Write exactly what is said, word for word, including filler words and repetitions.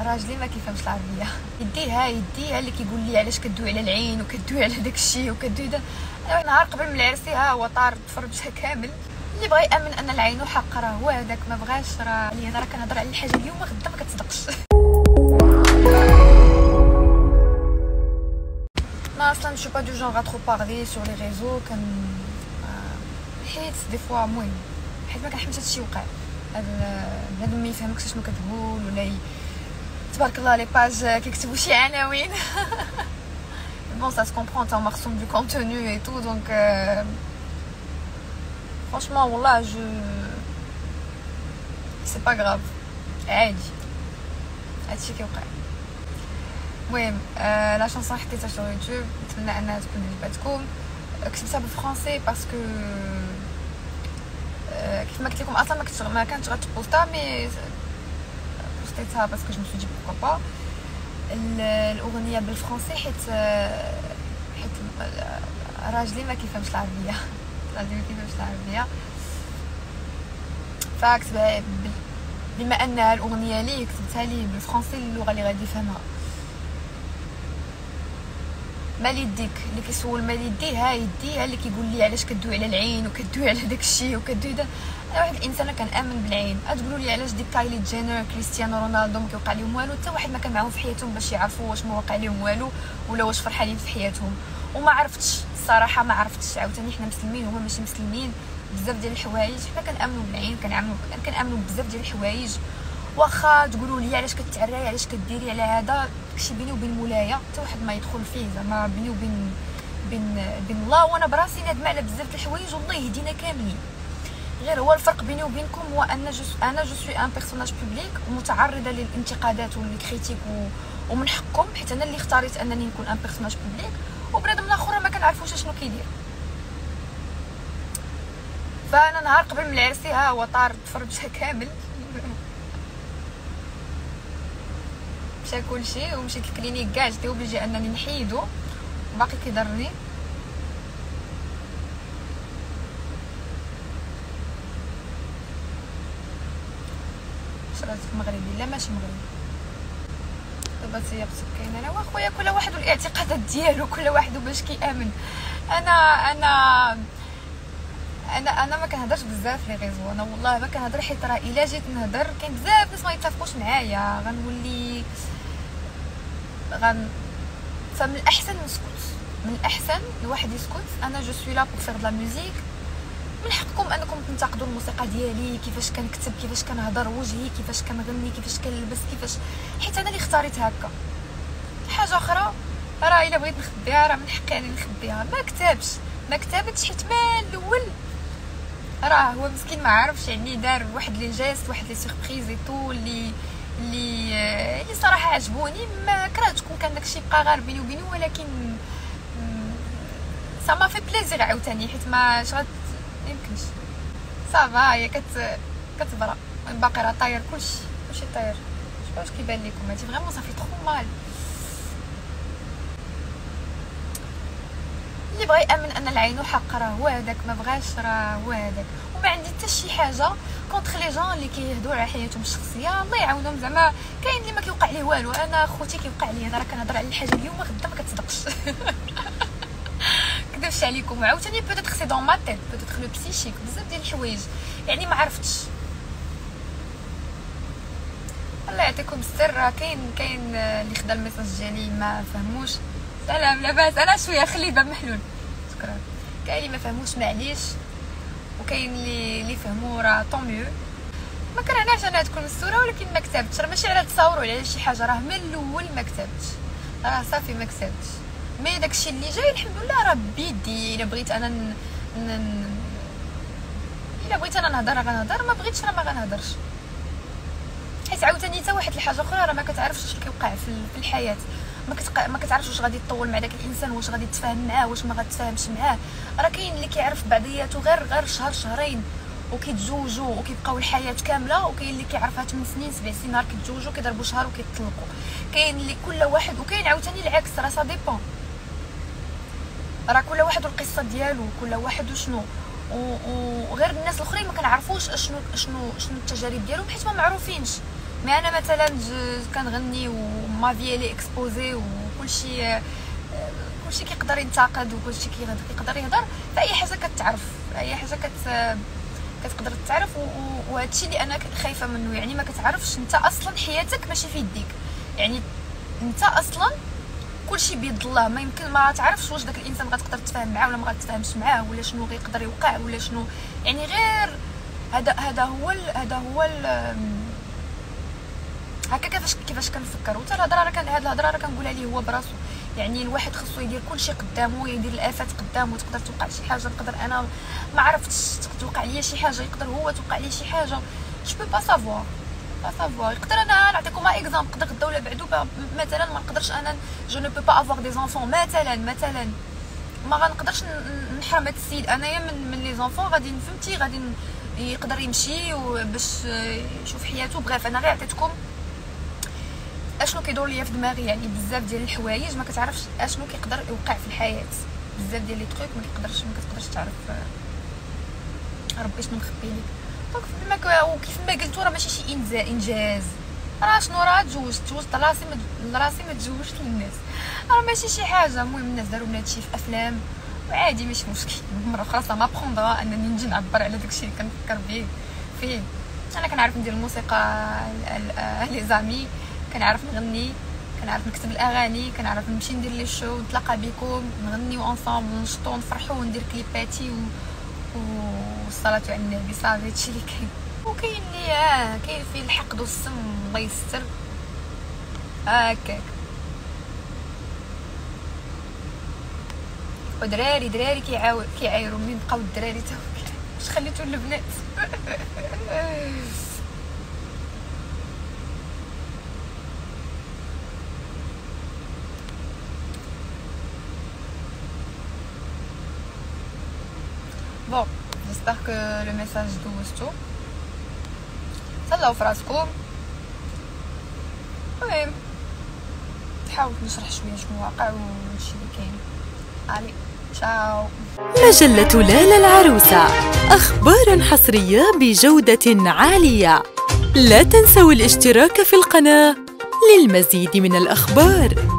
راجلي ما كيفهمش العربيه. يديها يديها اللي كيقول لي علاش كدوي على العين وكدوي على داك الشيء وكدوي دا. انا نهار قبل من العرسي ها هو طار تفرجها كامل. اللي بغى يامن ان العين حق راه هو هذاك، ما بغاش راه اللي انا راه كنهضر على الحاجه اليوم غدا ما كتصدقش. ما اصلا جو با دو جونغ ا ترو بارلي سور لي ريزو، كان حيت دي فوا المهم حيت ما كنحبش هادشي يوقع. هذا بنادم ما يفهمكش شنو كتقول ولا ي... تبارك الله لي باج كيكتبوا شي عناوين. بون سا سو كومبرون تا هما خصهم دو كونتوني اي تو دونك فرانشمون والله جو سي با غراف، عادي هادشي كيوقع. المهم آه لا شانسون حطيتها sur يوتيوب، نتمنى انها تكون عجبتكم. كتبتها بالفرنسي باسكو آه كيف ما قلت لكم اصلا ما كنت ما كانتش غتبوستا، مي بوستيتها باسكو جو مي سو دي بوركو با. الاغنيه بالفرنسي حيت حيت راجلي ما كيفهمش العربيه. راجلي ما كيفهمش العربيه فكتبها بما انها الاغنيه لي كتبتها لي بالفرنسي اللغه اللي غادي يفهمها. مال يديك اللي كيسول مال يديها يديها اللي كيقول لي علاش كدوي على العين وكدوي على داك الشيء وكدوي دا. انا واحد الانسان كنامن بالعين. تقولوا لي علاش ديك كايلي جينر كريستيانو رونالدو ما كيوقع لهم والو، حتى واحد ما كان معاهم في حياتهم باش يعرفوا واش ما واقع لهم والو ولا واش فرحانين في حياتهم. وما عرفتش الصراحه، ما عرفتش عاوتاني حنا مسلمين وهما ماشي مسلمين. بزاف ديال الحوايج حنا كنامنوا بالعين، كنعملوا كنامنوا بزاف ديال الحوايج. واخا تقولوا لي علاش كتعراي علاش كديري على هذا، داكشي بيني وبين مولايا حتى واحد ما يدخل فيه، زعما بيني وبين بين بين الله. وانا براسي نادمه على بزاف د الحوايج والله يهدينا كاملين. غير هو الفرق بيني وبينكم هو ان جو انا جو سوي ان بيرسوناج بوبليك ومتعرضه للانتقادات والكريتيك و... ومن حقكم حيت انا اللي اختاريت انني نكون ان بيرسوناج بوبليك، وبنادم الاخر ما كنعرفوش شنو كيدير. فانا نهار قبل من العرسي ها هو طار تفرجها كامل. مشى كلشي ومشيت للكلينيك كاع جيت اوبليجي انني نحيدو وباقي كيضرني. شرات مغربي لا ماشي مغربي دابا سي مسكين. انا واخويا كل واحد والاعتقادات ديالو، كل واحد باش كيامن. انا انا انا انا ما كنهضرش بزاف لي ريزو، انا والله ما كنهضر حيت راه الا جيت نهضر كاين بزاف ناس ما يتفقوش معايا غنولي غن فمن الاحسن نسكت، من الاحسن الواحد يسكت. انا جو سوي لا بور فير دو لا ميوزيك، من حقكم انكم تنتقدوا الموسيقى ديالي، كيفاش كنكتب، كيفاش كنهضر، وجهي كيفاش كنغني، كيفاش كنلبس، كيفاش حيت انا اللي اختاريت هكا. حاجه اخرى راه الا بغيت نخبيها راه من حقي اني نخبيها. ما كتبش ما كتبتش حيت من الاول راه هو مسكين ما عارفش، يعني دار واحد لي جيست واحد لي سوربريز اي تو اللي اللي اللي صراحه عجبوني. ما كرهت تكون كان داكشي بقى غير بيني وبينه، ولكن سا ما في بليزير عاوتاني حيت ما شغل يمكنش صافا هي كت كتبرا باقي راه طاير كلشي كلشي طاير. واش كيبان لكم هادي فريمون صافي ترو مال. اللي بغى يامن ان العين حق راه هو هذاك، ما بغاش راه هو هذاك. وما عندي حتى شي حاجه كونطخ لي جون اللي كيهضروا على حياتهم الشخصيه، الله يعاونهم. زعما كاين اللي ما كيوقع ليه والو، انا خوتي كيوقع لي، انا راه كنهضر على الحاجه اليوم غدا ما كتصدقش. كذبش عليكم. عاوتاني بوتيتر سي دون ما تيت، بوتيتر لو بسيشيك، بزاف ديال الحوايج يعني ما عرفتش. الله يعطيكم السر. كاين كاين اللي خدا الميساج ديالي ما فهموش، سلام لاباس انا شويه خلي الباب محلول شكرا. كاين اللي ما فهموش معليش، وكاين اللي اللي فهموا راه طون ميو. ما كرهناش انا تكون الصوره ولكن ما كتبتش، راه ماشي على تصاوروا على شي حاجه، راه من الاول ما كتبتش، راه صافي ما كتبتش. مي داكشي اللي جاي الحمد لله راه بيدي. الا بغيت انا ن... ن... الا بغيت انا نهضر غنهضر، ما بغيتش راه ما غنهضرش. حيت عاوتاني حتى واحد الحاجه اخرى راه ما كتعرفش اش كيوقع في الحياه، ما كتق... ما كتعرفش واش غادي تطول مع داك الانسان، واش غادي تفاهم معاه واش ما غاتفاهمش معاه. راه كاين اللي كيعرف بعضياته غير غير شهر شهرين وكيتزوجوا وكيبقاو الحياه كامله، وكاين اللي كيعرفها ثمان سنين سبع سنين نهار كيتزوجوا كيضربوا شهر وكيطلقوا. كاين اللي كل واحد، وكاين عاوتاني العكس، راه سا ديبون، راه كل واحد والقصه ديالو، كل واحد وشنو. وغير الناس الاخرين ما كنعرفوش اشنو شنو شنو التجارب ديالهم حيت ما معروفينش. مي انا مثلا كنغني وما في لي اكسبوزي وكلشي كلشي كيقدر ينتقد وكلشي كيقدر يهضر، فاي حاجه كتعرف، اي حاجه كت كتقدر تعرف. وهذا الشيء اللي انا خايفه منه، يعني ما كتعرفش انت اصلا حياتك ماشي في يديك، يعني انت اصلا كلشي بيد الله، ما يمكن ما تعرفش واش داك الانسان غتقدر تفاهم معاه ولا ما غتفاهمش معاه، ولا شنو غيقدر يوقع ولا شنو، يعني غير هذا هذا هو هذا هو هكا كيفاش كيفاش كنفكر. وحتى الهضره راه كان هاد الهضره راه كنقولها ليه هو براسو، يعني الواحد خصو يدير كلشي قدامه، يدير الافات قدامه، تقدر توقع شي حاجه، نقدر انا ما عرفتش توقع ليا شي حاجه، يقدر هو توقع ليه شي حاجه، جو بو با سافوار با سافوار. يقدر انا نعطيكم اكزامبل، نقدر غدا ولا بعدو مثلا ما نقدرش انا جو نو بو با افوار دي زونفون مثلا مثلا ما غنقدرش نحرم هاد السيد انايا من من لي زونفون، غادي فهمتي غادي يقدر يمشي باش يشوف حياته. بغيف انا غير عطيتكم اشنو كيدور ليا في دماغي، يعني بزاف ديال الحوايج ما كتعرفش اشنو كيقدر يوقع في الحياه، بزاف ديال لي تروك ما كتقدرش ما كتقدرش تعرف ربي شنو مخبي لك. دونك فما وكيف ما قلتو راه ماشي شي انجاز، راه شنو راه تزوجت تزوجت راسي راسي ما تزوجت للناس، راه ماشي شي حاجه. المهم الناس داروا لنا هادشي في افلام وعادي ماشي مشكل، مره اخرى سا مابروندرا انني نجي نعبر على داكشي اللي كنفكر به فيه. انا كنعرف ندير الموسيقى لي زامي، كنعرف نغني، كنعرف نكتب الاغاني، كنعرف نمشي ندير لي شو نتلاقى بكم نغنيو اونصامبل ونشطو ونفرحو وندير كليباتي و والصلاه على النبي صافي هادشي اللي كاين. وكاين اللي اه كاين فيه الحقد والسم الله يستر هكاك. ودراري دراري كيعاو كيعايروا منين بقاو الدراري تا واش خليتو البنات بون جيسبر كو لو ميساج دوزتو. تهلاو فراسكم. المهم نحاول نشرح شويه شنو واقع وشي اللي كاين. علي تشاو. مجلة لالة العروسة، أخبار حصرية بجودة عالية. لا تنسوا الاشتراك في القناة للمزيد من الأخبار.